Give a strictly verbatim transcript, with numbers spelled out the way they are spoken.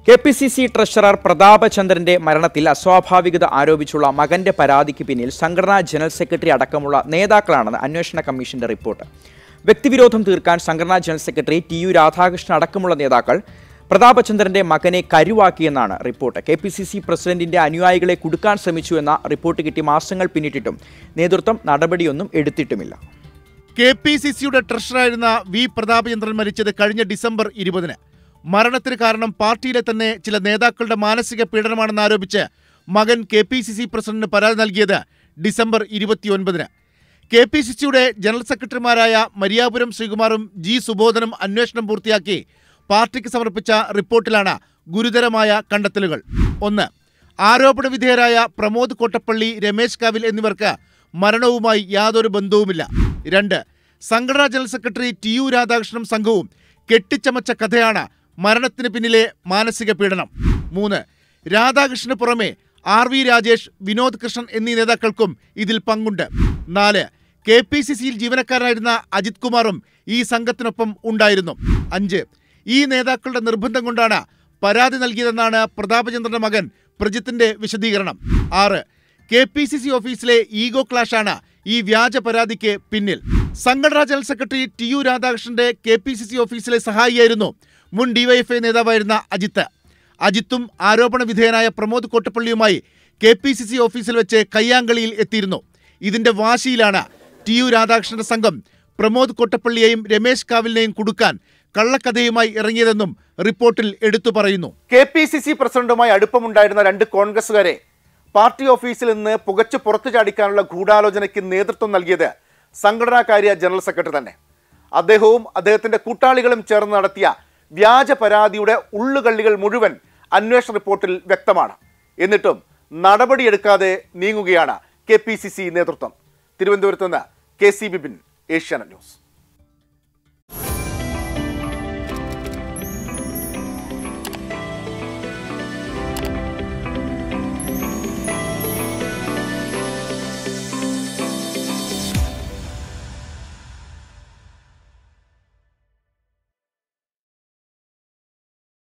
K P C C treasurer പ്രതാപചന്ദ്രന്റെ മരണത്തിൽ അസ്വാഭാവികത ആരോപിച്ചുള്ള മകന്റെ പരാതിക്ക് പിന്നിൽ സംഘടനാ ജനറൽ സെക്രട്ടറി അടക്കമുള്ള നേതാക്കളാണെന്ന് അന്വേഷണ കമ്മീഷന്റെ റിപ്പോർട്ട്. വ്യക്തിവിരോധം തീർക്കാൻ സംഘടനാ general secretary T U Radhakrishnan അടക്കമുള്ള നേതാക്കൾ പ്രതാപചന്ദ്രന്റെ മകനെ കരുവാക്കിയെന്നാണ് report. K P C C പ്രസിഡന്റിന്റെ അനുയായികളെ കുടുക്കാൻ ശ്രമിച്ചു എന്ന റിപ്പോർട്ട് കിട്ടി മാസങ്ങൾ പിന്നിട്ടിട്ടും നേതൃത്വം നടപടിയൊന്നും എടുത്തിട്ടുമില്ല. കെ പി സി സിയുടെ ട്രഷറായിരുന്ന വി പ്രതാപചന്ദ്രൻ മരിച്ചത് കഴിഞ്ഞ ഡിസംബർ ഇരുപതിന്. മരണത്തിന് കാരണം പാർട്ടിയിലെ തന്നെ ചില നേതാക്കളുടെ മാനസിക പീഡനമാണെന്ന് ആരോപിച്ച് മകൻ കെ പി സി സി പ്രസിഡന്റിന് പരാതി നൽകിയത് ഡിസംബർ ഇരുപത്തിയൊൻപതിന്. കെ പി സി സിയുടെ ജനറൽ സെക്രട്ടറിമാരായ മരിയാപുരം ശ്രീകുമാറും ജി സുബോധനും അന്വേഷണം പൂർത്തിയാക്കി പാർട്ടിക്ക് സമർപ്പിച്ച റിപ്പോർട്ടിലാണ് ഗുരുതരമായ കണ്ടെത്തലുകൾ. ഒന്ന്, ആരോപണ വിധേയരായ പ്രമോദ് കോട്ടപ്പള്ളി, രമേശ് കാവിൽ എന്നിവർക്ക് മരണവുമായി യാതൊരു ബന്ധവുമില്ല. രണ്ട്, സംഘടനാ ജനറൽ സെക്രട്ടറി ടി യു രാധാകൃഷ്ണനും സംഘവും കെട്ടിച്ചമച്ച കഥയാണ് മരണത്തിന് പിന്നിലെ മാനസിക പീഡനം. മൂന്ന്, രാധാകൃഷ്ണന് പുറമെ ആർ വി രാജേഷ്, വിനോദ് കൃഷ്ണൻ എന്നീ നേതാക്കൾക്കും ഇതിൽ പങ്കുണ്ട്. നാല്, കെ പി സി സിയിൽ ജീവനക്കാരനായിരുന്ന അജിത് കുമാറും ഈ സംഘത്തിനൊപ്പം ഉണ്ടായിരുന്നു. അഞ്ച്, ഈ നേതാക്കളുടെ നിർബന്ധം കൊണ്ടാണ് പരാതി നൽകിയതെന്നാണ് പ്രതാപചന്ദ്രന്റെ മകൻ പ്രജിത്തിന്റെ വിശദീകരണം. ആറ്, കെ പി സി സി ഓഫീസിലെ ഈഗോ ക്ലാഷാണ് ഈ വ്യാജ പരാതിക്ക് പിന്നിൽ. സംഘടനാ ജനറൽ സെക്രട്ടറി ടി യു രാധാകൃഷ്ണന്റെ കെ പി സി സി ഓഫീസിലെ സഹായിയായിരുന്നു മുൻ ഡിവൈഎഫ്ഐ നേതാവായിരുന്ന അജിത്ത്. അജിത്തും ആരോപണ വിധേയനായ പ്രമോദ് കോട്ടപ്പള്ളിയുമായി കെ പി സി സി ഓഫീസിൽ വെച്ച് കയ്യാങ്കളിയിൽ എത്തിയിരുന്നു. ഇതിന്റെ വാശിയിലാണ് ടി യു രാധാകൃഷ്ണന്റെ സംഘം പ്രമോദ് കോട്ടപ്പള്ളിയെയും രമേശ് കാവിലിനെയും കുടുക്കാൻ കള്ളക്കഥയുമായി ഇറങ്ങിയതെന്നും റിപ്പോർട്ടിൽ എടുത്തു പറയുന്നു. കെ പി സി സി പ്രസിഡന്റുമായി അടുപ്പമുണ്ടായിരുന്ന രണ്ട് കോൺഗ്രസുകാരെ പാർട്ടി ഓഫീസിൽ നിന്ന് പുകച്ചു പുറത്തു ചാടിക്കാനുള്ള ഗൂഢാലോചനയ്ക്ക് നേതൃത്വം നൽകിയത് സംഘടനാകാര്യ ജനറൽ സെക്രട്ടറി തന്നെ. അദ്ദേഹവും അദ്ദേഹത്തിന്റെ കൂട്ടാളികളും ചേർന്ന് നടത്തിയ വ്യാജ പരാതിയുടെ ഉള്ളുകള്ളികൾ മുഴുവൻ അന്വേഷണ റിപ്പോർട്ടിൽ വ്യക്തമാണ്. എന്നിട്ടും നടപടിയെടുക്കാതെ നീങ്ങുകയാണ് കെ പി സി സി നേതൃത്വം. തിരുവനന്തപുരത്ത് നിന്ന് K C Bipin, Asianet news.